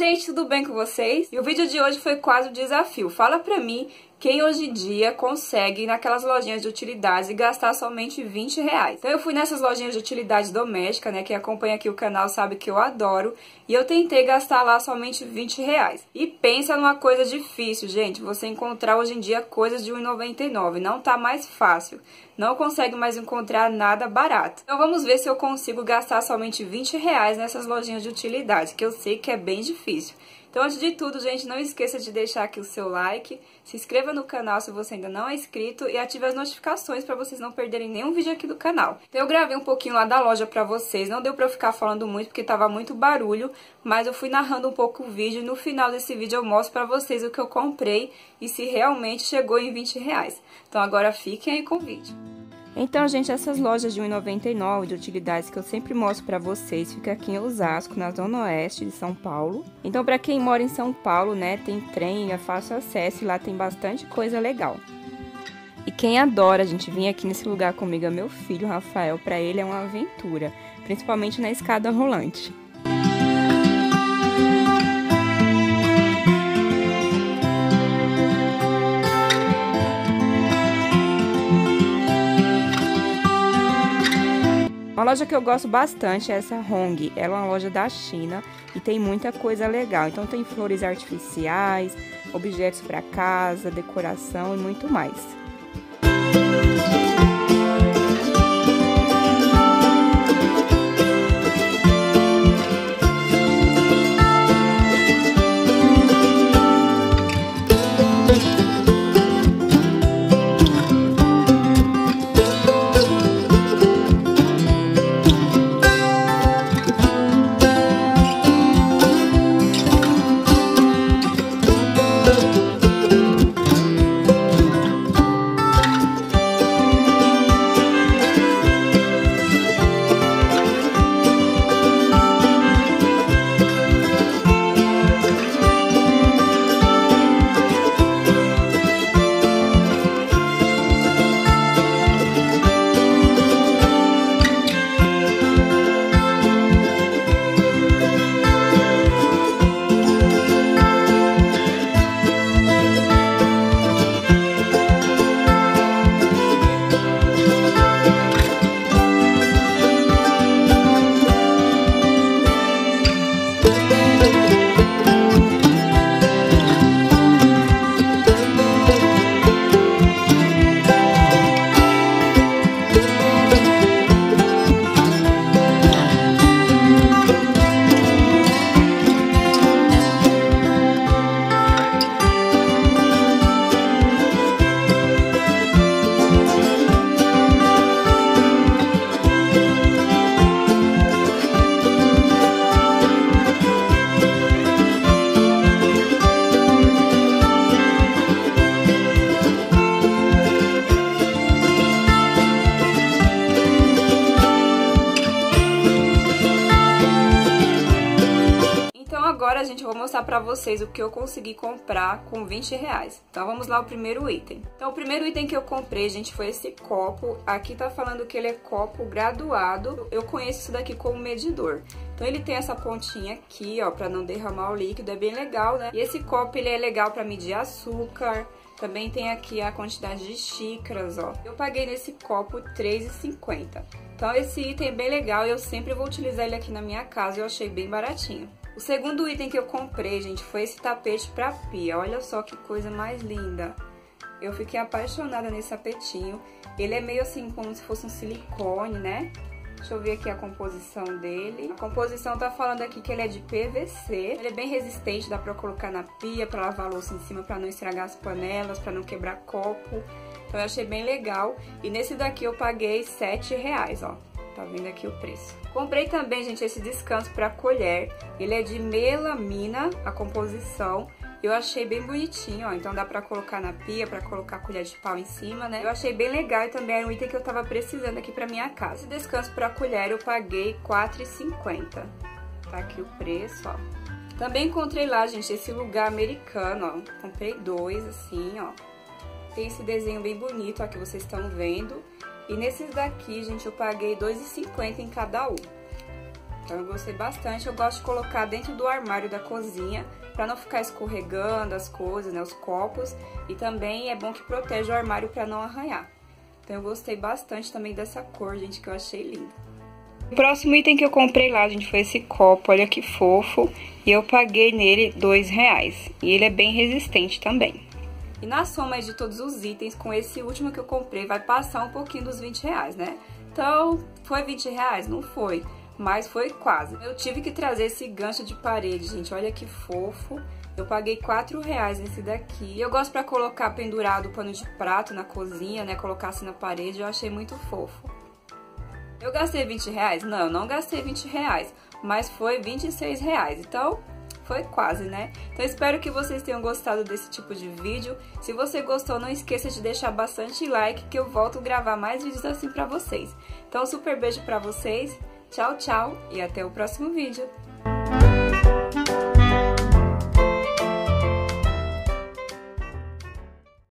gente, tudo bem com vocês? E o vídeo de hoje foi quase um desafio. Fala pra mim quem hoje em dia consegue ir naquelas lojinhas de utilidades e gastar somente R$20. Então eu fui nessas lojinhas de utilidades doméstica, né? Quem acompanha aqui o canal sabe que eu adoro. E eu tentei gastar lá somente R$20. E pensa numa coisa difícil, gente. Você encontrar hoje em dia coisas de R$1,99. Não tá mais fácil. Não consegue mais encontrar nada barato. Então vamos ver se eu consigo gastar somente R$20 nessas lojinhas de utilidades, que eu sei que é bem difícil. Então, antes de tudo, gente, não esqueça de deixar aqui o seu like, se inscreva no canal se você ainda não é inscrito e ative as notificações para vocês não perderem nenhum vídeo aqui do canal. Então, eu gravei um pouquinho lá da loja para vocês, não deu para eu ficar falando muito porque tava muito barulho, mas eu fui narrando um pouco o vídeo e no final desse vídeo eu mostro para vocês o que eu comprei e se realmente chegou em R$20. Então, agora fiquem aí com o vídeo. Então, gente, essas lojas de R$1,99 de utilidades que eu sempre mostro pra vocês, fica aqui em Osasco, na zona oeste de São Paulo. Então, pra quem mora em São Paulo, né, tem trem, é fácil acesso e lá tem bastante coisa legal. E quem adora a gente vir aqui nesse lugar comigo é meu filho, Rafael, pra ele é uma aventura, principalmente na escada rolante. Uma loja que eu gosto bastante é essa Hong. Ela é uma loja da China e tem muita coisa legal. Então tem flores artificiais, objetos para casa, decoração e muito mais. Agora, gente, eu vou mostrar pra vocês o que eu consegui comprar com R$20. Então, vamos lá, o primeiro item. Então, o primeiro item que eu comprei, gente, foi esse copo. Aqui tá falando que ele é copo graduado. Eu conheço isso daqui como medidor. Então, ele tem essa pontinha aqui, ó, pra não derramar o líquido. É bem legal, né? E esse copo, ele é legal pra medir açúcar. Também tem aqui a quantidade de xícaras, ó. Eu paguei nesse copo R$3,50. Então, esse item é bem legal e eu sempre vou utilizar ele aqui na minha casa. Eu achei bem baratinho. O segundo item que eu comprei, gente, foi esse tapete pra pia. Olha só que coisa mais linda. Eu fiquei apaixonada nesse tapetinho. Ele é meio assim, como se fosse um silicone, né? Deixa eu ver aqui a composição dele. A composição tá falando aqui que ele é de PVC. Ele é bem resistente, dá pra colocar na pia, pra lavar a louça em cima, pra não estragar as panelas, pra não quebrar copo. Então eu achei bem legal. E nesse daqui eu paguei R$7, ó. Tá vendo aqui o preço. Comprei também, gente, esse descanso pra colher. Ele é de melamina, a composição. Eu achei bem bonitinho, ó. Então dá pra colocar na pia, pra colocar a colher de pau em cima, né? Eu achei bem legal e também era um item que eu tava precisando aqui pra minha casa. Esse descanso pra colher eu paguei R$4,50. Tá aqui o preço, ó. Também encontrei lá, gente, esse lugar americano, ó. Comprei dois, assim, ó. Tem esse desenho bem bonito, ó, que vocês estão vendo. E nesses daqui, gente, eu paguei R$2,50 em cada um. Então eu gostei bastante, eu gosto de colocar dentro do armário da cozinha, pra não ficar escorregando as coisas, né, os copos. E também é bom que protege o armário pra não arranhar. Então eu gostei bastante também dessa cor, gente, que eu achei linda. O próximo item que eu comprei lá, gente, foi esse copo, olha que fofo. E eu paguei nele R$2. E ele é bem resistente também. E na soma de todos os itens, com esse último que eu comprei, vai passar um pouquinho dos R$20, né? Então, foi R$20? Não foi, mas foi quase. Eu tive que trazer esse gancho de parede, gente, olha que fofo. Eu paguei R$4 nesse daqui. Eu gosto pra colocar pendurado o pano de prato na cozinha, né? Colocar assim na parede, eu achei muito fofo. Eu gastei R$20? Não, eu não gastei R$20, mas foi R$26. Então, foi quase, né? Então, espero que vocês tenham gostado desse tipo de vídeo. Se você gostou, não esqueça de deixar bastante like, que eu volto a gravar mais vídeos assim pra vocês. Então, super beijo pra vocês. Tchau, tchau e até o próximo vídeo.